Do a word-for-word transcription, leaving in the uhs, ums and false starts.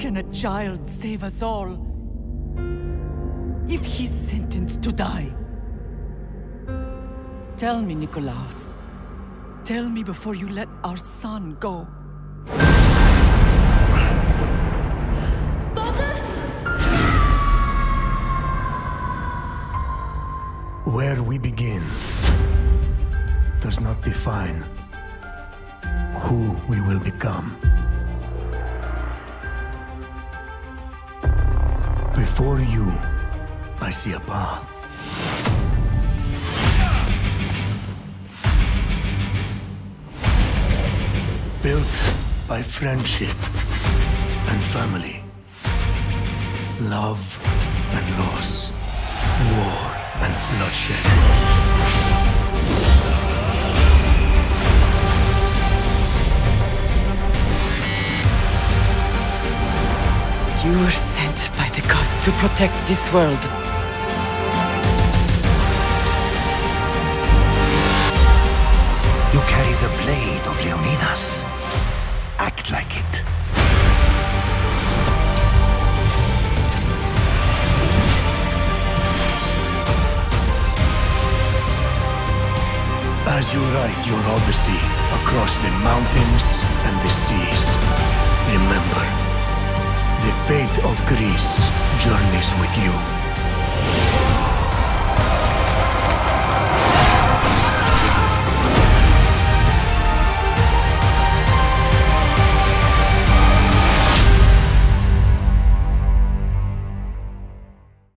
can a child save us all? If he's sentenced to die? Tell me, Nikolaos. Tell me before you let our son go. Where we begin does not define who we will become. Before you, I see a path. Built by friendship and family, love and loss, war and bloodshed. You were sent by the gods to protect this world. You carry the blade of Leonidas. Act like it. As you write your Odyssey across the mountains and the seas, remember, the fate of Greece journeys with you.